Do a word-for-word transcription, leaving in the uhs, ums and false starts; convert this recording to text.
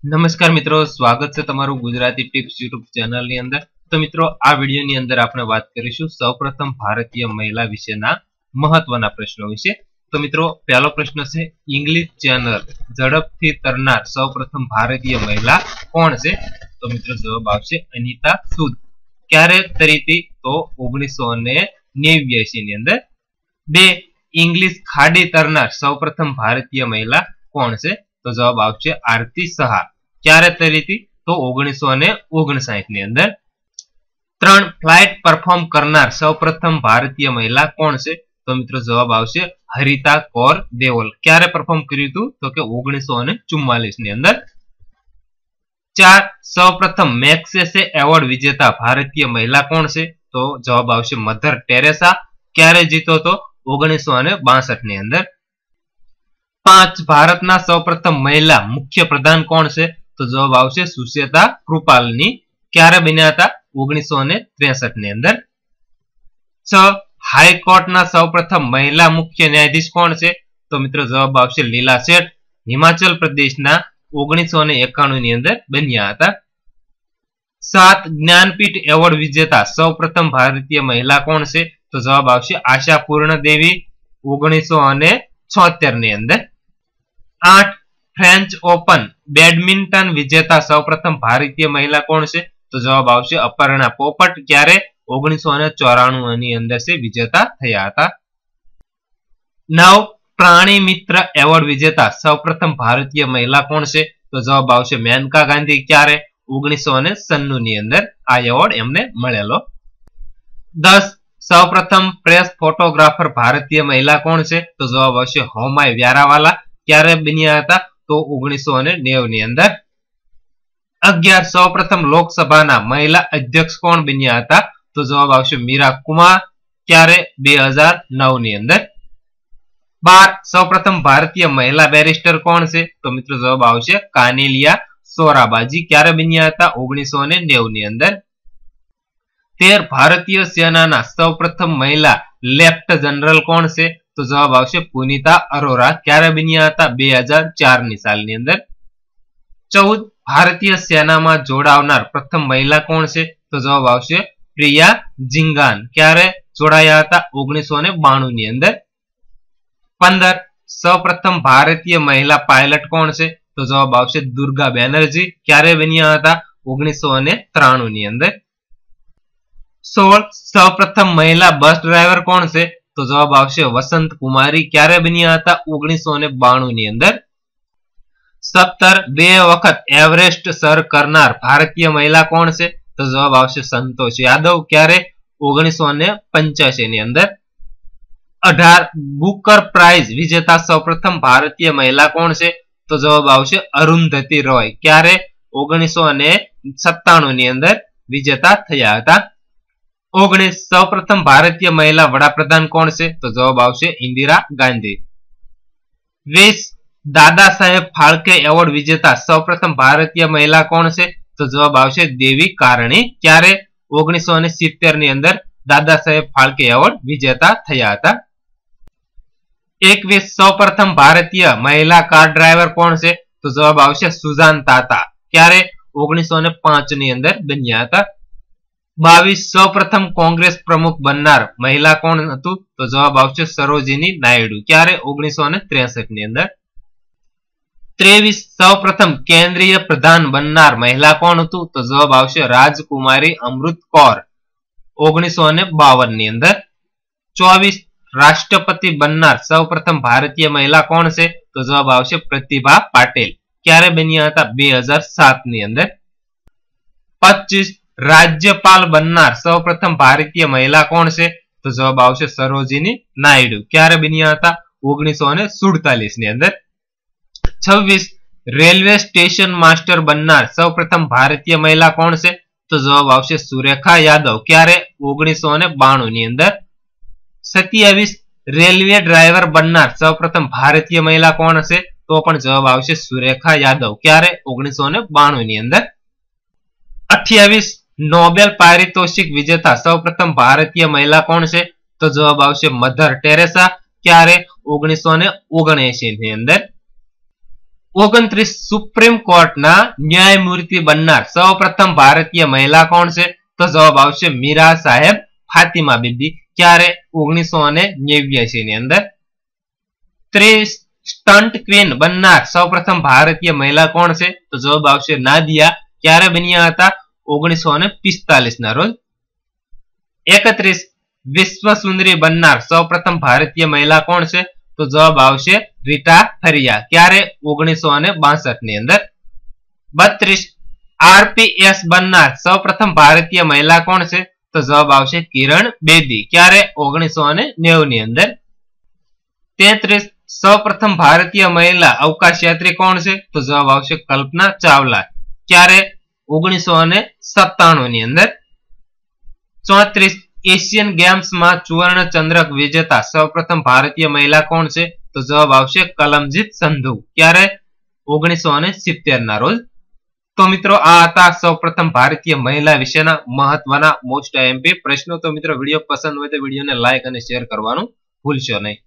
નમસ્કાર મિત્રો, સ્વાગત છે તમારું ગુજરાતી ટિપ્સ યુટ્યુબ ચેનલની અંદર। તો મિત્રો, આ વિડીયોની અંદર આપણે વાત કરીશું સૌપ્રથમ ભારતીય મહિલા વિશેના મહત્વના પ્રશ્નો વિશે। તો મિત્રો, પહેલો પ્રશ્ન છે ઇંગ્લિશ ચેનલ ઝડપથી તરનાર સૌપ્રથમ ભારતીય મહિલા કોણ છે? તો મિત્રો જવાબ આવશે અનિતા સુદ। ક્યારે તરી હતી? તો ઓગણીસો નેવ્યાસી ની અંદર। બે, ઇંગ્લિશ ખાડી તરનાર સૌપ્રથમ ભારતીય મહિલા કોણ છે? તો જવાબ આવશે આરતી સહા। ક્યારે તરી હતી? તો ઓગણીસો ઓગણસાઠ ની અંદર। ત્રણ, ફ્લાઇટ પરફોર્મ કરનાર સૌપ્રથમ ભારતીય મહિલા કોણ છે? તો મિત્રો જવાબ આવશે હરિતા કૌર દેઓલ। ક્યારે પરફોર્મ કર્યું હતું? તો કે ઓગણીસો ચુમ્માલીસ ની અંદર। ચાર, સૌપ્રથમ મેગ્સેસે એવોર્ડ વિજેતા ભારતીય મહિલા કોણ છે? તો જવાબ આવશે મધર ટેરેસા। ક્યારે જીતો તો? ઓગણીસો બાસઠ ની અંદર। પાંચ, ભારતના સૌપ્રથમ મહિલા મુખ્ય પ્રધાન કોણ છે? તો જવાબ આવશે સુચેતા કૃપાલની। ક્યારે બન્યા હતા? ઓગણીસો ત્રેસઠ ની અંદર। છ, હાઈકોર્ટના સૌપ્રથમ મહિલા મુખ્ય ન્યાયાધીશ કોણ છે? તો મિત્રો જવાબ આવશે લીલા શેઠ। હિમાચલ પ્રદેશના ઓગણીસો એકાણું ની અંદર બન્યા હતા। સાત, જ્ઞાનપીઠ એવોર્ડ વિજેતા સૌપ્રથમ ભારતીય મહિલા કોણ છે? તો જવાબ આવશે આશા પૂર્ણ દેવી, ઓગણીસો છોતેર ની અંદર। આઠ, ફ્રેન્ચ ઓપન બેડમિન્ટન વિજેતા સૌપ્રથમ ભારતીય મહિલા કોણ છે? તો જવાબ આવશે અપર્ણા પોપટ। ક્યારે? ઓગણીસો ચોરાણું ની અંદર છે વિજેતા થયા હતા। નવ, પ્રાણી મિત્ર એવોર્ડ વિજેતા સૌપ્રથમ ભારતીય મહિલા કોણ છે? તો જવાબ આવશે મેનકા ગાંધી। ક્યારે? ઓગણીસો સન્નું ની અંદર આ એવોર્ડ એમને મળેલો। દસ, સૌપ્રથમ પ્રેસ ફોટોગ્રાફર ભારતીય મહિલા કોણ છે? તો જવાબ આવશે હોમાય વ્યારાવાલા। ક્યારે બન્યા હતા? તો ઓગણીસો નેવું ની અંદર। અગિયાર, સૌપ્રથમ લોકસભાના મહિલા અધ્યક્ષ કોણ બન્યા હતા? તો જવાબ આવશે મીરા કુમાર। ક્યારે? બે હજાર નવ ની અંદર। બાર, સૌપ્રથમ ભારતીય મહિલા બેરિસ્ટર કોણ છે? તો મિત્રો જવાબ આવશે કાનેલિયા સોરાબાજી। ક્યારે બન્યા હતા? ઓગણીસો નેવું ની અંદર। તેર, ભારતીય સેનાના સૌપ્રથમ મહિલા લેફ્ટ જનરલ કોણ છે? તો જવાબ આવશે પુનિતા અરોરા। ક્યારે બન્યા હતા? બે હજાર ચાર ની સાલની અંદર। ચૌદ, ભારતીય સેનામાં જોડાવનાર પ્રથમ મહિલા કોણ છે? તો જવાબ આવશે પ્રિયા ઝિંગાન। ક્યારે જોડાયા હતા? ઓગણીસો બાણું ની અંદર। પંદર, સૌપ્રથમ ભારતીય મહિલા પાયલટ કોણ છે? તો જવાબ આવશે દુર્ગા બેનર્જી। ક્યારે બન્યા હતા? ઓગણીસો ત્રાણું ની અંદર। સોળ, સૌપ્રથમ મહિલા બસ ડ્રાઈવર કોણ છે? તો જવાબ આવશે વસંત કુમારી। ક્યારે બન્યા હતા? ઓગણીસો બાણું ની અંદર। સત્તર, બે વખત એવરેસ્ટ સર કરનાર ભારતીય મહિલા કોણ છે? તો જવાબ આવશે સંતોષ યાદવ। ક્યારે? ઓગણીસો પંચ્યાસી ની અંદર। અઢાર, બુકર પ્રાઇઝ વિજેતા સૌપ્રથમ ભારતીય મહિલા કોણ છે? તો જવાબ આવશે અરુંધતી રોય। ક્યારે? ઓગણીસો સત્તાણું ની અંદર વિજેતા થયા હતા। ઓગણીસ, સૌપ્રથમ ભારતીય મહિલા વડાપ્રધાન કોણ છે? તો જવાબ આવશે ઇન્દિરા ગાંધી। વીસ, દાદા સાહેબ ફાળકે એવોર્ડ વિજેતા સૌપ્રથમ ભારતીય મહિલા કોણ છે? તો જવાબ આવશે દેવી કારણી। ક્યારે? ઓગણીસો સિત્તેર ની અંદર દાદા સાહેબ ફાળકે એવોર્ડ વિજેતા થયા હતા। એકવીસ, સૌપ્રથમ ભારતીય મહિલા કાર ડ્રાઈવર કોણ છે? તો જવાબ આવશે સુજાન તાતા। ક્યારે? ઓગણીસો પાંચ ની અંદર બન્યા હતા। બાવીસ, સૌપ્રથમ કોંગ્રેસ પ્રમુખ બનનાર મહિલા કોણ હતું? તો જવાબ આવશે સરોજિની નાયડુ। ક્યારે? ઓગણીસો ત્રેસઠ ની અંદર। ત્રેવીસ, સૌપ્રથમ કેન્દ્રીય પ્રધાન બનનાર મહિલા કોણ હતું? તો જવાબ આવશે રાજકુમારી અમૃત કૌર। ઓગણીસો બાવન ની અંદર। ચોવીસ, રાષ્ટ્રપતિ બનનાર સૌપ્રથમ ભારતીય મહિલા કોણ છે? તો જવાબ આવશે પ્રતિભા પાટેલ। ક્યારે બન્યા હતા? બે હજાર સાત ની અંદર। પચીસ, રાજ્યપાલ બનનાર સૌપ્રથમ ભારતીય મહિલા કોણ છે? તો જવાબ આવશે સરોજિની નાયડુ। ક્યારે બન્યા હતા? ઓગણીસો સુડતાલીસ ની અંદર। છવ્વીસ, રેલવે સ્ટેશન માસ્ટર બનનાર સૌપ્રથમ ભારતીય મહિલા કોણ છે? તો જવાબ આવશે સુરેખા યાદવ। ક્યારે? ઓગણીસો બાણું ની અંદર। સત્યાવીસ, રેલવે ડ્રાઈવર બનનાર સૌપ્રથમ ભારતીય મહિલા કોણ છે? તો પણ જવાબ આવશે સુરેખા યાદવ। ક્યારે? ઓગણીસો બાણું ની અંદર। અઠ્યાવીસ, નોબેલ પારિતોષિક વિજેતા સૌપ્રથમ ભારતીય મહિલા કોણ છે? તો જવાબ આવશે મધર ટેરેસા। ક્યારે? ઓગણીસો ઓગણએસી ની અંદર। ઓગણત્રીસ સુપ્રીમ કોર્ટના ન્યાયમૂર્તિ બનનાર સૌપ્રથમ ભારતીય મહિલા કોણ છે? તો જવાબ આવશે મીરા સાહેબ ફાતિમા બીબી. ક્યારે? ઓગણીસો ને નેવ્યાસી ની અંદર. ત્રીસ સ્ટન્ટ ક્વીન બનનાર સૌપ્રથમ ભારતીય મહિલા કોણ છે? તો જવાબ આવશે નાદિયા. ક્યારે બન્યા હતા? ઓગણીસો ને પિસ્તાલીસ ના રોજ. એકત્રીસ વિશ્વ સુંદરી બનનાર સૌપ્રથમ ભારતીય મહિલા કોણ છે? તો જવાબ આવશે રીટા ફરિયા. ક્યારે? ઓગણીસો ને બાસઠ ની અંદર. બત્રીસ આરપીએસ બનનાર સૌપ્રથમ ભારતીય મહિલા કોણ છે? તો જવાબ આવશે કિરણ બેદી. ક્યારે? ઓગણીસો ને નેવું ની અંદર. તેત્રીસ સૌપ્રથમ ભારતીય મહિલા અવકાશયાત્રી કોણ છે? તો જવાબ આવશે કલ્પના ચાવલા. ક્યારે? ઓગણીસો ને સત્તાણું ની અંદર. ચોત્રીસ એશિયન ગેમ્સમાં સુવર્ણ ચંદ્રક વિજેતા સૌપ્રથમ ભારતીય મહિલા કોણ છે? તો જવાબ આવશે કલમજીત સંધુ. ક્યારે? ઓગણીસો ને સિત્તેર ના રોજ. તો મિત્રો આ હતા સૌપ્રથમ ભારતીય મહિલા વિશેના મહત્વના મોસ્ટ આઈએમપી પ્રશ્નો. તો મિત્રો વિડીયો પસંદ હોય તો વિડીયોને લાઈક અને શેર કરવાનું ભૂલશો નહીં.